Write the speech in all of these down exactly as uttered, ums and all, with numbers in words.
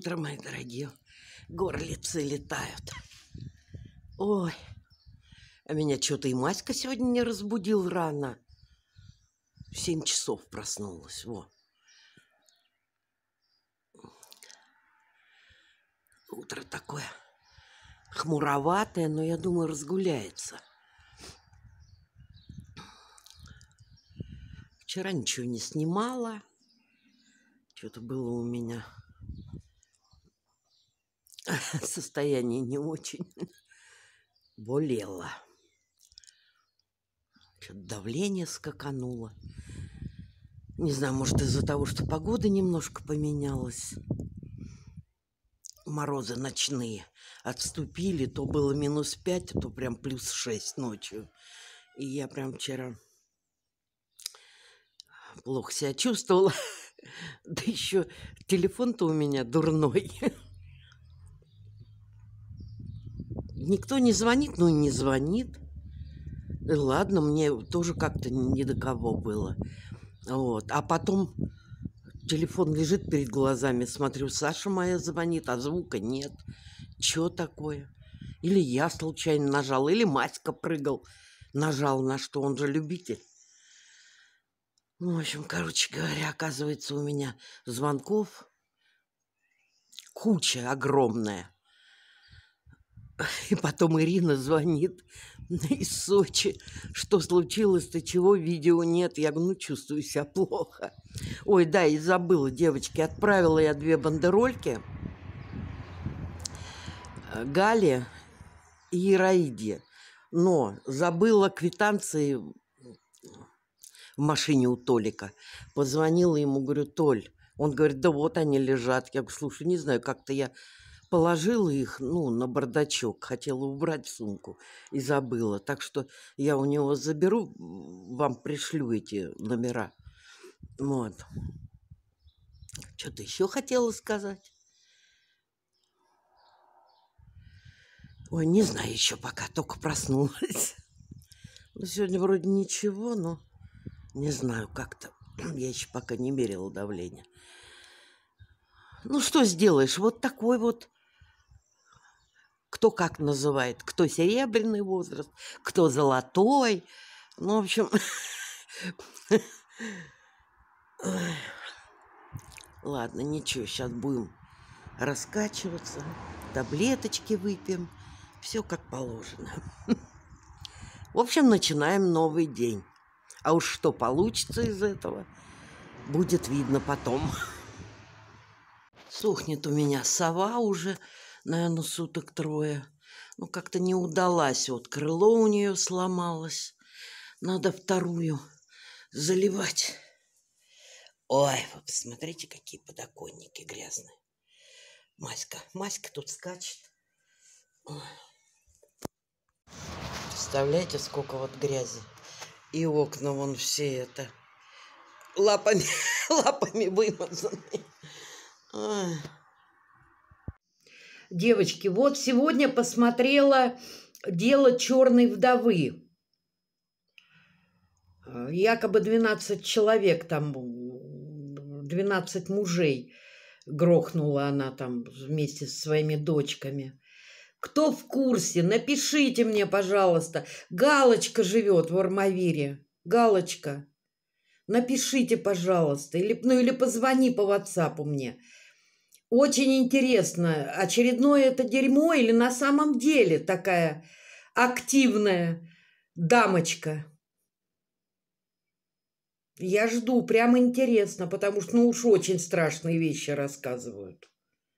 утро, мои дорогие. Горлицы летают. Ой, а меня что-то и Маська сегодня не разбудил рано. В семь часов проснулась. Во. Утро такое хмуроватое, но я думаю, разгуляется. Вчера ничего не снимала. Что-то было у меня состояние не очень. Болела. Что-то давление скакануло. Не знаю, может, из-за того, что погода немножко поменялась. Морозы ночные отступили. То было минус пять, то прям плюс шесть ночью. И я прям вчера плохо себя чувствовала. Да еще телефон-то у меня дурной. Никто не звонит, ну и не звонит. И ладно, мне тоже как-то ни до кого было. Вот. А потом телефон лежит перед глазами, смотрю, Саша моя звонит, а звука нет. Чё такое? Или я случайно нажал, или Маська прыгал, нажал на что, он же любитель. Ну, в общем, короче говоря, оказывается, у меня звонков куча огромная. И потом Ирина звонит из Сочи. Что случилось-то, чего, видео нет? Я говорю, ну, чувствую себя плохо. Ой, да, и забыла, девочки, отправила я две бандерольки Гале и Ираиде. Но забыла квитанции в машине у Толика. Позвонила ему, говорю, Толь. Он говорит, да вот они лежат. Я говорю, слушай, не знаю, как-то я положила их, ну, на бардачок, хотела убрать в сумку и забыла. Так что я у него заберу, вам пришлю эти номера. Вот. Что-то еще хотела сказать. Ой, не знаю еще пока, только проснулась. Ну, сегодня вроде ничего, но не знаю, как-то. Я еще пока не мерила давление. Ну, что сделаешь? Вот такой вот. Кто как называет. Кто серебряный возраст, кто золотой. Ну, в общем... Ладно, ничего, сейчас будем раскачиваться. Таблеточки выпьем. Все как положено. В общем, начинаем новый день. А уж что получится из этого, будет видно потом. Сохнет у меня сова уже, наверное, суток трое. Ну, как-то не удалась. Вот крыло у нее сломалось. Надо вторую заливать. Ой, вы посмотрите, какие подоконники грязные. Маська, Маська тут скачет. Ой. Представляете, сколько вот грязи. И окна вон все это лапами, лапами вымазаны. Ой. Девочки, вот сегодня посмотрела «Дело черной вдовы». Якобы двенадцать человек там, двенадцать мужей грохнула она там вместе со своими дочками. Кто в курсе, напишите мне, пожалуйста. Галочка живет в Армавире. Галочка, напишите, пожалуйста. Или, ну, или позвони по ватсапу мне. Очень интересно, очередное это дерьмо или на самом деле такая активная дамочка. Я жду, прям интересно, потому что, ну уж очень страшные вещи рассказывают.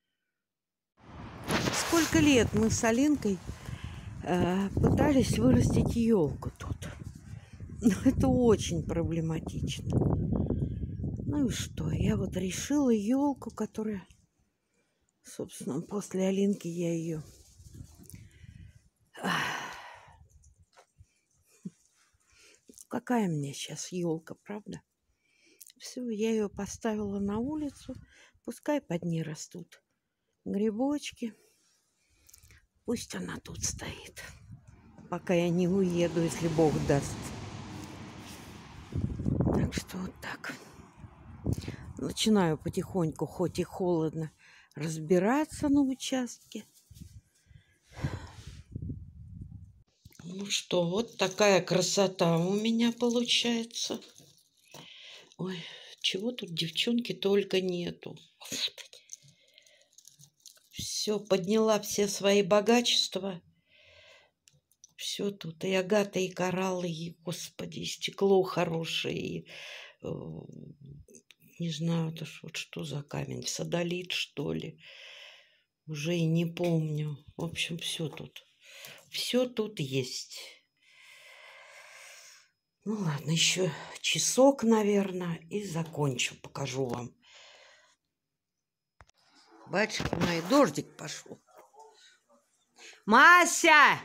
Сколько лет мы с Алинкой э, пытались вырастить елку тут. Но это очень проблематично. Ну и что, я вот решила елку, которая, собственно, после Алинки я ее... Какая мне сейчас елка, правда? Все, я ее поставила на улицу, пускай под ней растут грибочки. Пусть она тут стоит, пока я не уеду, если Бог даст. Так что вот так. Начинаю потихоньку, хоть и холодно, разбираться на участке. Ну что, вот такая красота у меня получается. Ой, чего тут, девчонки, только нету. Все, подняла все свои богачества. Все тут, и агаты, и кораллы, и, господи, и стекло хорошее, и, э, не знаю, это ж вот что за камень, содолит, что ли. Уже и не помню. В общем, все тут. Все тут есть. Ну ладно, еще часок, наверное, и закончу. Покажу вам. Батюшки мои, дождик пошел. Мася!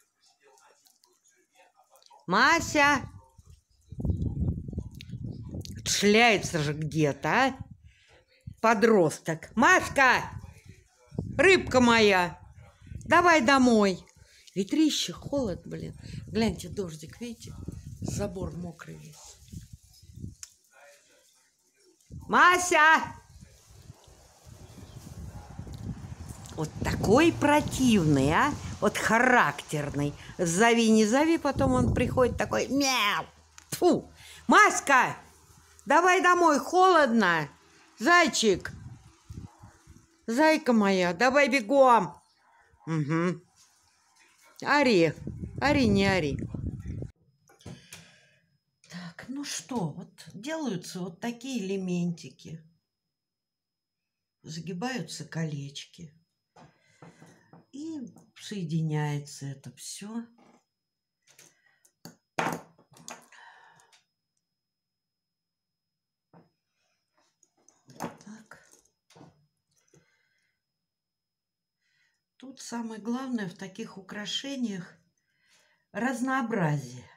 Мася! Шляется же где-то, а? Подросток. Машка! Рыбка моя! Давай домой. Ветрище, холод, блин. Гляньте, дождик, видите? Забор мокрый весь. Мася! Вот такой противный, а? Вот характерный. Зови, не зови, потом он приходит такой, мяу. Фу. Маска, давай домой, холодно. Зайчик. Зайка моя, давай бегом. Угу. Ори. Ори, не ори. Так, ну что, вот делаются вот такие элементики. Загибаются колечки. И соединяется это все. Так. Тут самое главное в таких украшениях разнообразие.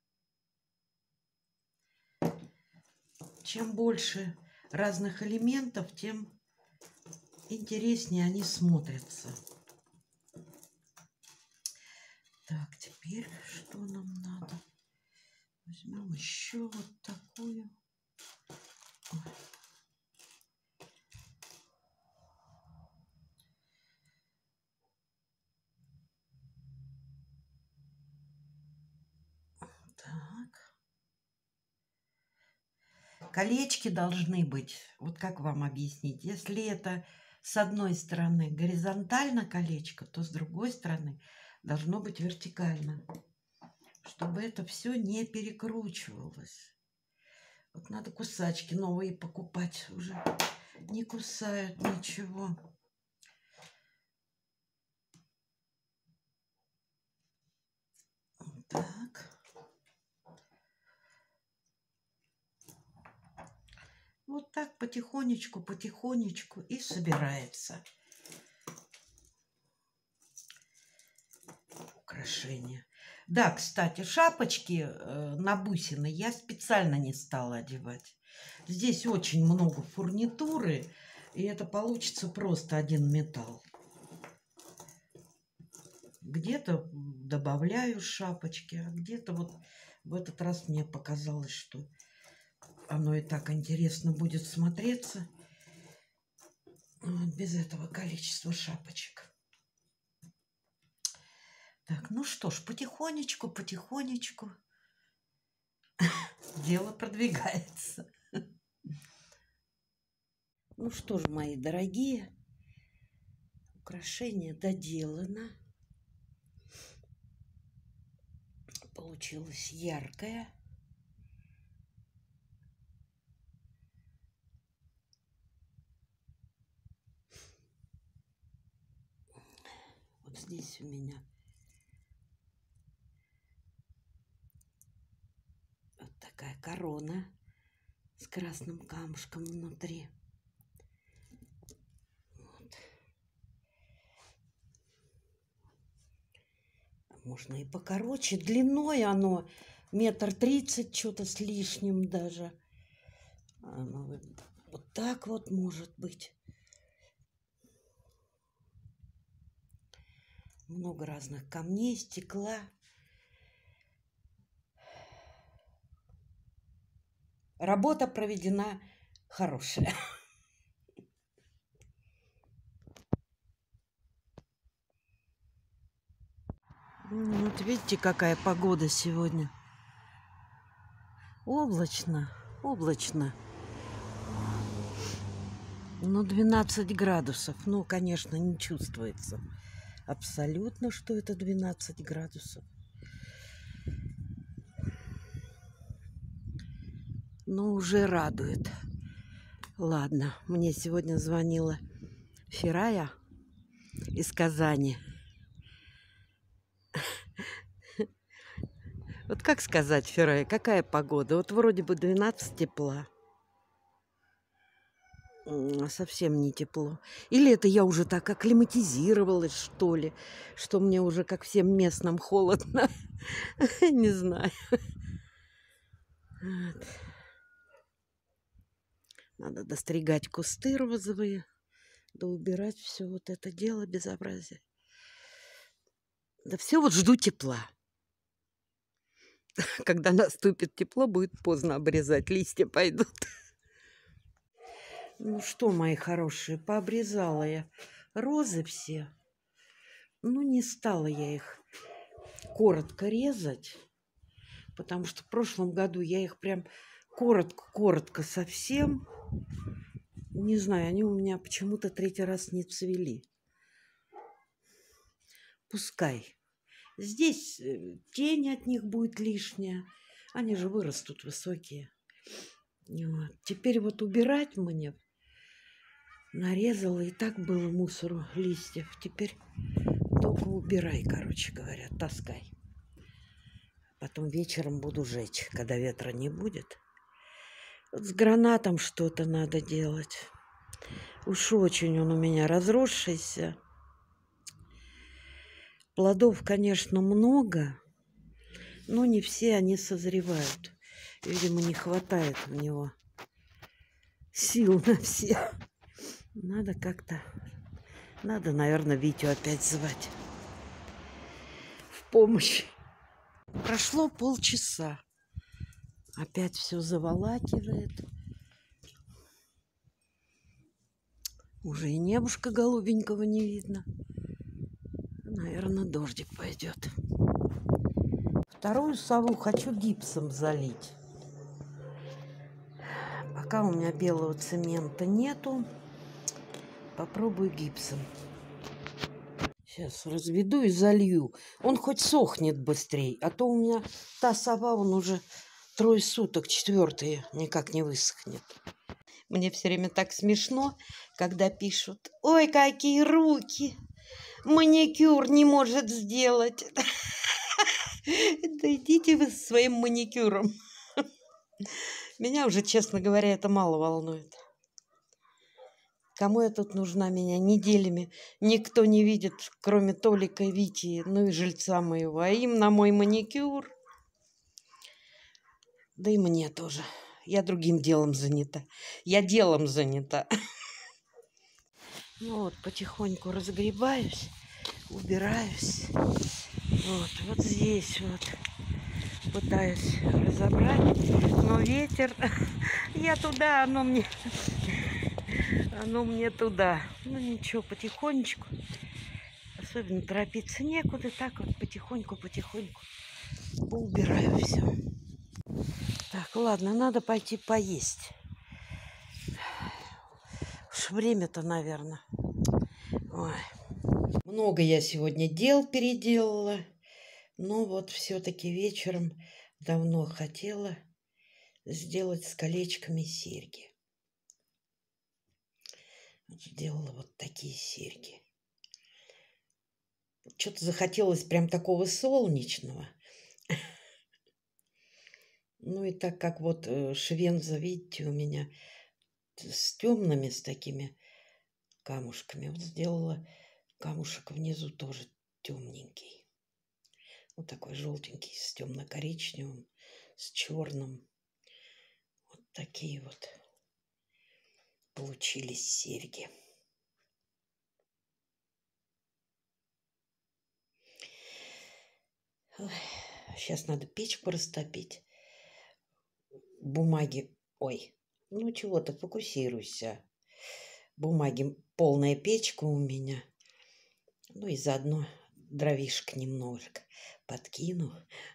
Чем больше разных элементов, тем интереснее они смотрятся. Так, теперь что нам надо? Возьмем еще вот такую. Ой. Так. Колечки должны быть, вот как вам объяснить, если это с одной стороны горизонтально колечко, то с другой стороны должно быть вертикально, чтобы это все не перекручивалось. Вот надо кусачки новые покупать, уже не кусают ничего. Так. Вот так потихонечку, потихонечку и собирается украшение. Да, кстати, шапочки э, на бусины я специально не стала одевать. Здесь очень много фурнитуры, и это получится просто один металл. Где-то добавляю шапочки, а где-то вот в этот раз мне показалось, что оно и так интересно будет смотреться. Вот без этого количества шапочек. Так, ну что ж, потихонечку, потихонечку дело продвигается. Ну что ж, мои дорогие, украшение доделано. Получилось яркое. Вот здесь у меня вот такая корона с красным камушком внутри. Вот. Можно и покороче. Длиной оно метр тридцать, что-то с лишним даже. Оно вот так вот может быть. Много разных камней, стекла. Работа проведена хорошая. Вот видите, какая погода сегодня. Облачно, облачно. Ну, двенадцать градусов. Ну, конечно, не чувствуется абсолютно, что это двенадцать градусов. Но уже радует. Ладно, мне сегодня звонила Фирая из Казани. Вот как сказать, Фирая, какая погода? Вот вроде бы двенадцать тепла. Совсем не тепло. Или это я уже так акклиматизировалась, что ли, что мне уже как всем местным холодно. Не знаю. Вот. Надо достригать кусты розовые, да убирать все вот это дело безобразие. Да все вот жду тепла. Когда наступит тепло, будет поздно обрезать, листья пойдут. Ну что, мои хорошие, пообрезала я розы все. Ну, не стала я их коротко резать, потому что в прошлом году я их прям коротко-коротко совсем. Не знаю, они у меня почему-то третий раз не цвели. Пускай. Здесь тень от них будет лишняя. Они же вырастут высокие. Вот. Теперь вот убирать мне. Нарезала, и так было мусору листьев. Теперь только убирай, короче говоря, таскай. Потом вечером буду жечь, когда ветра не будет. Вот с гранатом что-то надо делать. Уж очень он у меня разросшийся. Плодов, конечно, много, но не все они созревают. Видимо, не хватает в него сил на все. Надо как-то... Надо, наверное, Витю опять звать в помощь. Прошло полчаса. Опять все заволакивает. Уже и небушка голубенького не видно. Наверное, дождик пойдет. Вторую сову хочу гипсом залить. Пока у меня белого цемента нету, попробую гипсом. Сейчас разведу и залью. Он хоть сохнет быстрее, а то у меня та сова, он уже трое суток, четвертые, никак не высохнет. Мне все время так смешно, когда пишут: ой, какие руки! Маникюр не может сделать. Да идите вы со своим маникюром. Меня уже, честно говоря, это мало волнует. Кому я тут нужна? Меня неделями никто не видит, кроме Толика, Вити, ну и жильца моего. А им на мой маникюр. Да и мне тоже. Я другим делом занята. Я делом занята. Ну вот, потихоньку разгребаюсь, убираюсь. Вот, вот здесь вот пытаюсь разобрать. Но ветер, я туда, оно мне... Оно мне туда. Ну ничего, потихонечку. Особенно торопиться некуда. Так вот потихоньку-потихоньку убираю все. Так, ладно, надо пойти поесть. Уж время-то, наверное. Ой. Много я сегодня дел переделала. Но вот все-таки вечером давно хотела сделать с колечками серьги. Сделала вот такие серьги. Что-то захотелось прям такого солнечного. Ну и так как вот швенза, видите, у меня с темными, с такими камушками. Вот сделала камушек внизу тоже темненький. Вот такой желтенький, с темно-коричневым, с черным. Вот такие вот получились серьги. Ой, сейчас надо печку растопить. Бумаги... Ой, ну чего-то, фокусируйся. Бумаги полная печка у меня. Ну и заодно дровишек немножко подкину.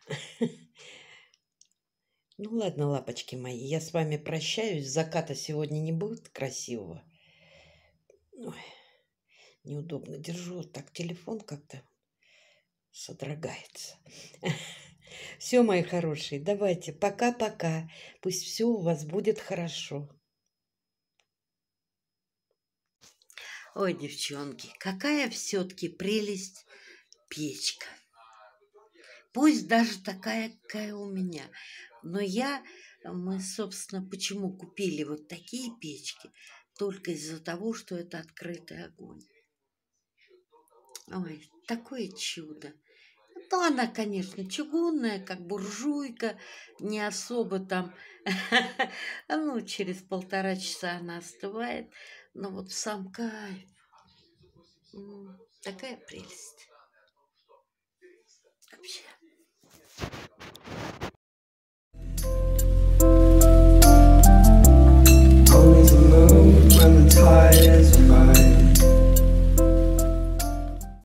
Ну ладно, лапочки мои, я с вами прощаюсь. Заката сегодня не будет красивого. Ой, неудобно держу. Так телефон как-то содрогается. Все, мои хорошие, давайте, пока-пока. Пусть все у вас будет хорошо. Ой, девчонки, какая все-таки прелесть печка. Пусть даже такая, какая у меня. Но я, мы, собственно, почему купили вот такие печки? Только из-за того, что это открытый огонь. Ой, такое чудо. Ну, она, конечно, чугунная, как буржуйка, не особо там, ну, через полтора часа она остывает, но вот сам кайф, такая прелесть вообще.